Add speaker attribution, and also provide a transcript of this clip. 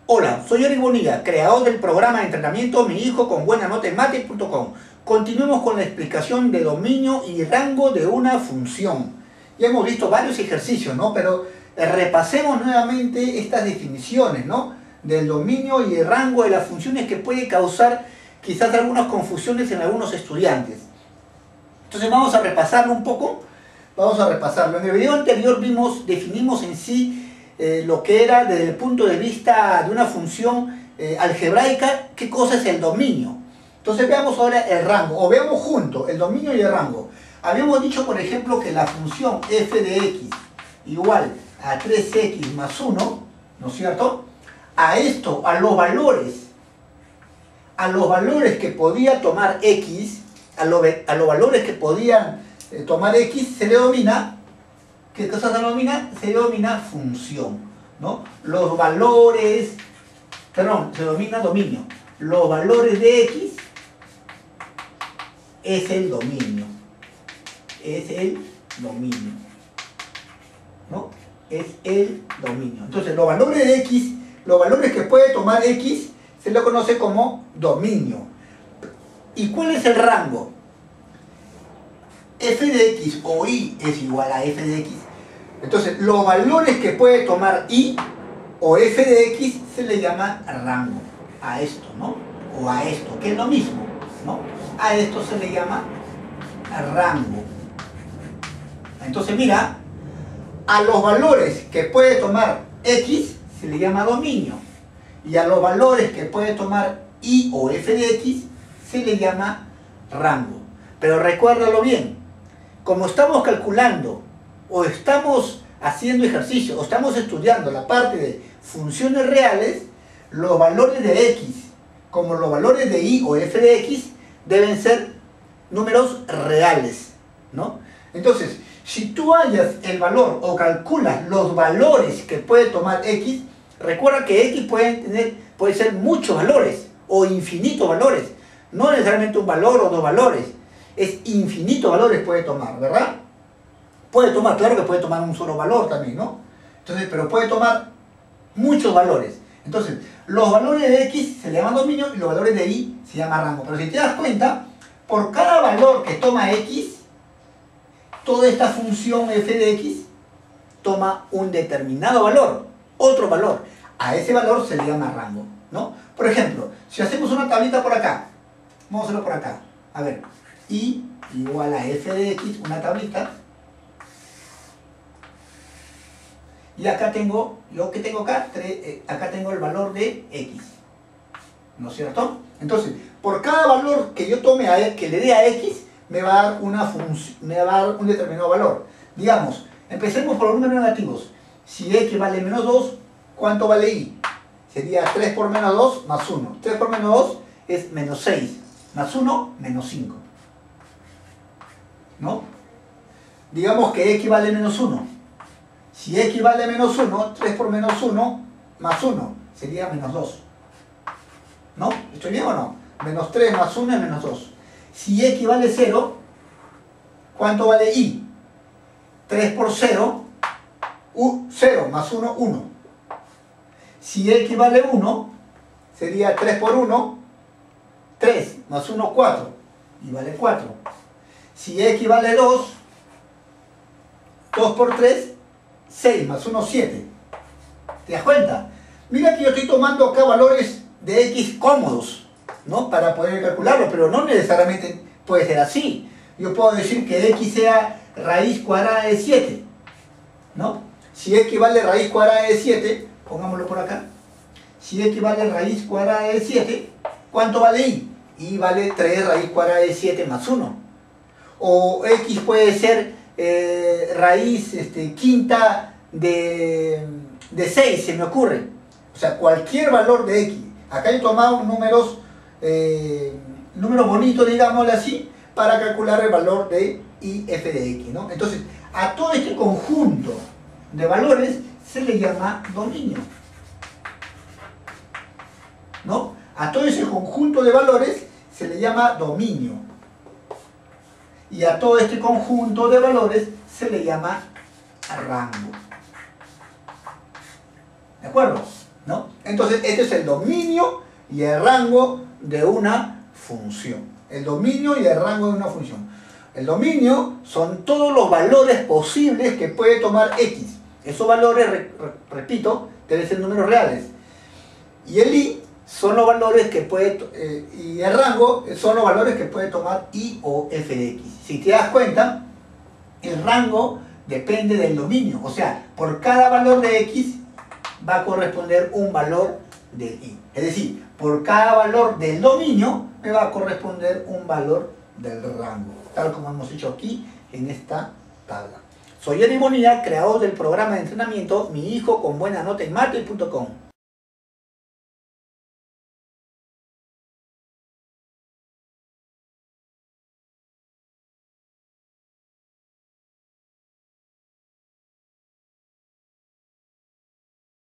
Speaker 1: Hola, soy Eric Bonilla, creador del programa de entrenamiento Mi Hijo con Buena Nota en Mate.com. Continuemos con la explicación de dominio y rango de una función. Ya hemos visto varios ejercicios, ¿no? Pero repasemos nuevamente estas definiciones, ¿no? Del dominio y el rango de las funciones, que puede causar quizás algunas confusiones en algunos estudiantes. Entonces vamos a repasarlo un poco. Vamos a repasarlo. En el video anterior definimos en sí lo que era desde el punto de vista de una función algebraica, qué cosa es el dominio. Entonces veamos ahora el rango, o veamos juntos el dominio y el rango. Habíamos dicho, por ejemplo, que la función f de x igual a 3x más 1, ¿no es cierto? A esto, a los valores que podía tomar x, a los valores que podían tomar x, se le denomina, ¿qué cosa se denomina? Se denomina función, ¿no? Los valores, perdón, se denomina dominio. Los valores de x es el dominio. Es el dominio, ¿no? Es el dominio. Entonces, los valores de x, los valores que puede tomar x, se lo conoce como dominio. ¿Y cuál es el rango? F de x o y es igual a f de x. Entonces, los valores que puede tomar y o f de x se le llama rango. A esto, ¿no? O a esto, que es lo mismo, ¿no? A esto se le llama rango. Entonces, mira, a los valores que puede tomar x se le llama dominio. Y a los valores que puede tomar y o f de x se le llama rango. Pero recuérdalo bien, como estamos calculando o estamos haciendo ejercicio o estamos estudiando la parte de funciones reales, los valores de x como los valores de y o f de x deben ser números reales, ¿no? Entonces, si tú hallas el valor o calculas los valores que puede tomar x, recuerda que x puede ser muchos valores o infinitos valores, no necesariamente un valor o dos valores, es infinitos valores puede tomar, ¿verdad? Puede tomar, claro que puede tomar un solo valor también, ¿no? Entonces, pero puede tomar muchos valores. Entonces, los valores de x se le llaman dominio y los valores de y se llama rango. Pero si te das cuenta, por cada valor que toma x, toda esta función f de x toma un determinado valor, otro valor. A ese valor se le llama rango, ¿no? Por ejemplo, si hacemos una tablita por acá, vamos a hacerlo por acá. A ver, y igual a f de x, una tablita. Y acá tengo, ¿yo qué tengo acá? Acá tengo el valor de x, ¿no es cierto? Entonces, por cada valor que yo tome que le dé a x, me va a dar un determinado valor. Digamos, empecemos por los números negativos. Si x vale menos 2, ¿cuánto vale y? Sería 3 por menos 2 más 1. 3 por menos 2 es menos 6. Más 1, menos 5. ¿No? Digamos que x vale menos 1. Si x vale menos 1, 3 por menos 1 más 1 sería menos 2. ¿No? ¿Estoy bien o no? Menos 3 más 1 es menos 2. Si x vale 0, ¿cuánto vale y? 3 por 0, 0 más 1, 1. Si x vale 1, sería 3 por 1, 3 más 1, 4. Y vale 4. Si x vale 2, 2 por 3, 6 más 1, 7. ¿Te das cuenta? Mira que yo estoy tomando acá valores de x cómodos, ¿no? Para poder calcularlo, pero no necesariamente puede ser así. Yo puedo decir que x sea raíz cuadrada de 7, ¿no? Si x vale raíz cuadrada de 7, pongámoslo por acá. Si x vale raíz cuadrada de 7, ¿cuánto vale y? Y vale 3 raíz cuadrada de 7 más 1. O x puede ser raíz quinta de 6, se me ocurre. O sea, cualquier valor de x. Acá he tomado números bonitos, digámosle así, para calcular el valor de y f de x, ¿no? Entonces, a todo este conjunto de valores se le llama dominio, ¿no? A todo ese conjunto de valores se le llama dominio. Y a todo este conjunto de valores se le llama rango. ¿De acuerdo? ¿No? Entonces, este es el dominio y el rango de una función. El dominio y el rango de una función. El dominio son todos los valores posibles que puede tomar X. Esos valores, repito, deben ser números reales. Y el I son los valores que puede, y el rango son los valores que puede tomar I o f de X. Si te das cuenta, el rango depende del dominio. O sea, por cada valor de X va a corresponder un valor de I. Es decir, por cada valor del dominio me va a corresponder un valor del rango, tal como hemos hecho aquí en esta tabla. Soy Eric Bonilla, creador del programa de entrenamiento Mi Hijo con Buena Nota en Mate.com.